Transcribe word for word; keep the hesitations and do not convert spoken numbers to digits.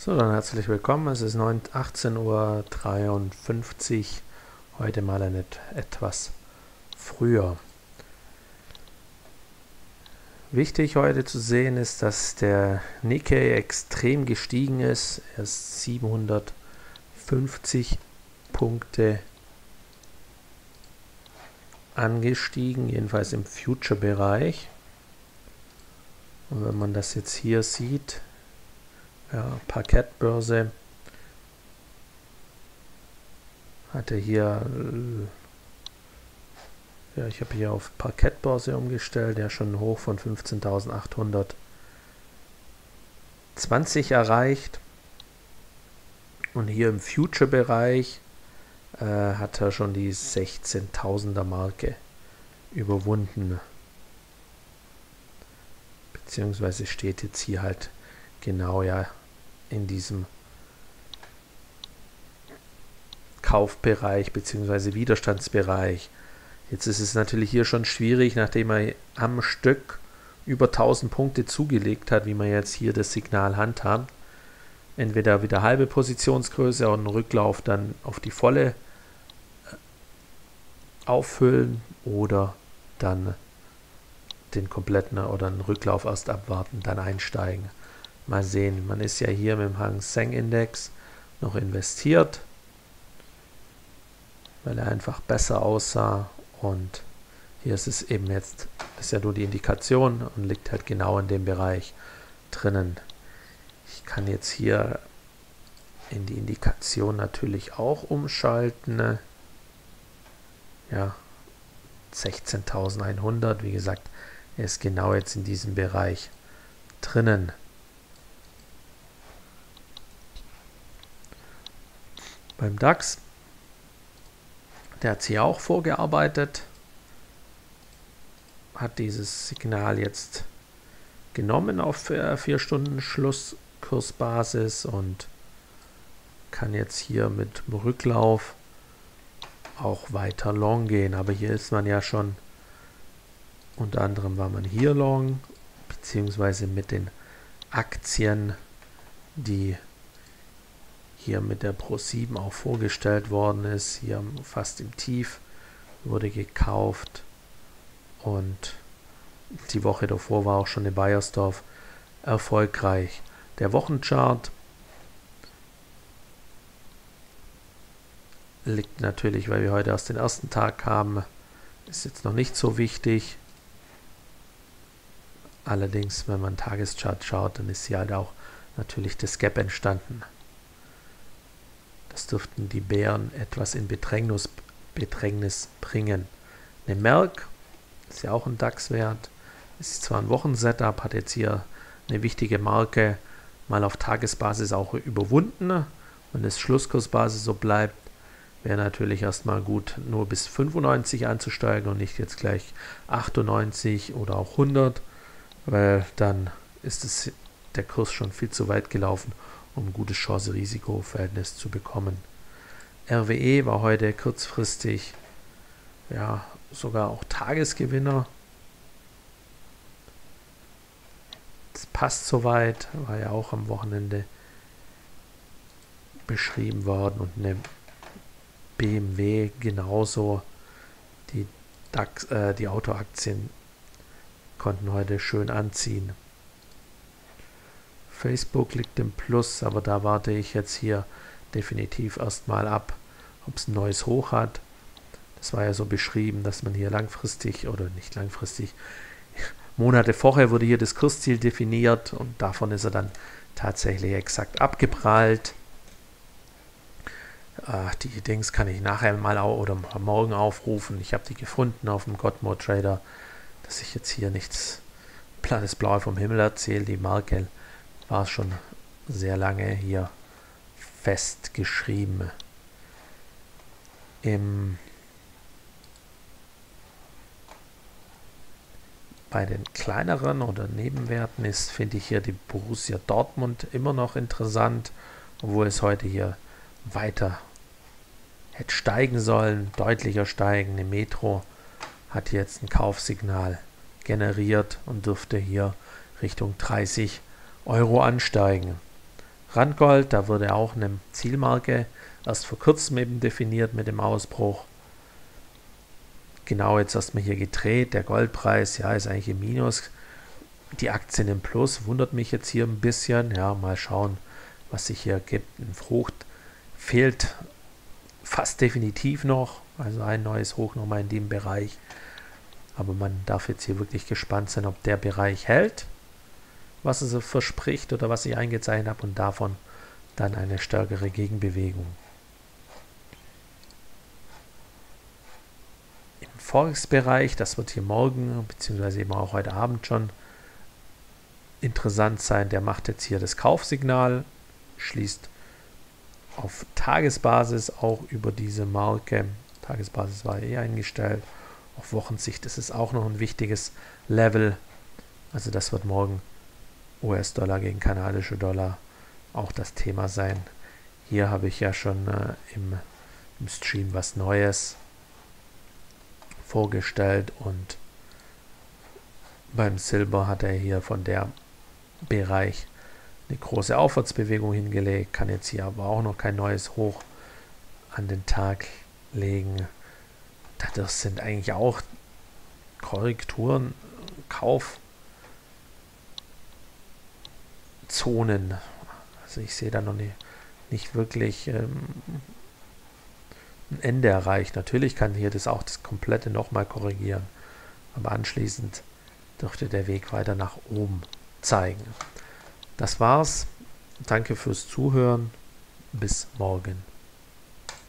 So, dann herzlich willkommen. Es ist achtzehn Uhr dreiundfünfzig, heute mal ein et etwas früher. Wichtig heute zu sehen ist, dass der Nikkei extrem gestiegen ist. Er ist siebenhundertfünfzig Punkte angestiegen, jedenfalls im Future-Bereich. Und wenn man das jetzt hier sieht, ja, Parkettbörse hatte hier, ja, ich habe hier auf Parkettbörse umgestellt, ja schon hoch von fünfzehntausendachthundertzwanzig erreicht. Und hier im Future-Bereich äh, hat er schon die sechzehntausender Marke überwunden. Beziehungsweise steht jetzt hier halt genau ja in diesem Kaufbereich bzw. Widerstandsbereich. Jetzt ist es natürlich hier schon schwierig, nachdem er am Stück über tausend Punkte zugelegt hat, wie man jetzt hier das Signal handhabt. Entweder wieder halbe Positionsgröße und einen Rücklauf dann auf die volle auffüllen oder dann den kompletten oder einen Rücklauf erst abwarten, dann einsteigen. Mal sehen, man ist ja hier mit dem Hang Seng Index noch investiert, weil er einfach besser aussah, und hier ist es eben jetzt, das ist ja nur die Indikation und liegt halt genau in dem Bereich drinnen. Ich kann jetzt hier in die Indikation natürlich auch umschalten. Ja, sechzehntausendeinhundert, wie gesagt, er ist genau jetzt in diesem Bereich drinnen. Beim DAX, der hat sich auch vorgearbeitet, hat dieses Signal jetzt genommen auf vier Stunden Schlusskursbasis und kann jetzt hier mit dem Rücklauf auch weiter long gehen. Aber hier ist man ja schon, unter anderem war man hier long, beziehungsweise mit den Aktien, die hier mit der Pro sieben auch vorgestellt worden ist, hier fast im Tief, wurde gekauft, und die Woche davor war auch schon in Baiersdorf erfolgreich. Der Wochenchart liegt natürlich, weil wir heute erst den ersten Tag haben, ist jetzt noch nicht so wichtig. Allerdings, wenn man einen Tageschart schaut, dann ist hier halt auch natürlich das Gap entstanden. Das dürften die Bären etwas in Bedrängnis, Bedrängnis bringen. Eine Merck ist ja auch ein DAX-Wert, ist zwar ein Wochensetup, hat jetzt hier eine wichtige Marke mal auf Tagesbasis auch überwunden. Wenn es Schlusskursbasis so bleibt, wäre natürlich erstmal gut, nur bis fünfundneunzig anzusteigen und nicht jetzt gleich achtundneunzig oder auch hundert, weil dann ist es, der Kurs schon viel zu weit gelaufen, um ein gutes Chance-Risiko-Verhältnis zu bekommen. R W E war heute kurzfristig, ja, sogar auch Tagesgewinner. Das passt soweit, war ja auch am Wochenende beschrieben worden, und eine B M W genauso. Die DAX, äh, die Autoaktien konnten heute schön anziehen. Facebook liegt im Plus, aber da warte ich jetzt hier definitiv erstmal ab, ob es ein neues Hoch hat. Das war ja so beschrieben, dass man hier langfristig, oder nicht langfristig, Monate vorher wurde hier das Kursziel definiert, und davon ist er dann tatsächlich exakt abgeprallt. Äh, die Dings kann ich nachher mal oder morgen aufrufen. Ich habe die gefunden auf dem Godmode Trader, dass ich jetzt hier nichts das Blaue vom Himmel erzähle. Die Marke war schon sehr lange hier festgeschrieben. Im Bei den kleineren oder Nebenwerten ist, finde ich hier die Borussia Dortmund immer noch interessant, obwohl es heute hier weiter hätte steigen sollen, deutlicher steigen. Die Metro hat jetzt ein Kaufsignal generiert und dürfte hier Richtung dreißig Euro ansteigen. Randgold, da wurde auch eine Zielmarke erst vor kurzem eben definiert mit dem Ausbruch. Genau, jetzt erstmal hier gedreht. Der Goldpreis, ja, ist eigentlich im Minus. Die Aktien im Plus, wundert mich jetzt hier ein bisschen. Ja, mal schauen, was sich hier gibt. Ein Frucht fehlt fast definitiv noch. Also ein neues Hoch nochmal in dem Bereich. Aber man darf jetzt hier wirklich gespannt sein, ob der Bereich hält, was es verspricht oder was ich eingezeichnet habe, und davon dann eine stärkere Gegenbewegung. Im Forex-Bereich, das wird hier morgen bzw. eben auch heute Abend schon interessant sein, der macht jetzt hier das Kaufsignal, schließt auf Tagesbasis auch über diese Marke. Tagesbasis war eh eingestellt. Auf Wochensicht ist es auch noch ein wichtiges Level. Also das wird morgen U S-Dollar gegen kanadische Dollar auch das Thema sein. Hier habe ich ja schon äh, im, im Stream was Neues vorgestellt, und beim Silber hat er hier von der Bereich eine große Aufwärtsbewegung hingelegt, kann jetzt hier aber auch noch kein neues Hoch an den Tag legen. Das sind eigentlich auch Korrekturen, Kaufzonen. Also ich sehe da noch nicht, nicht wirklich ähm, ein Ende erreicht. Natürlich kann hier das auch das komplette nochmal korrigieren, aber anschließend dürfte der Weg weiter nach oben zeigen. Das war's. Danke fürs Zuhören. Bis morgen.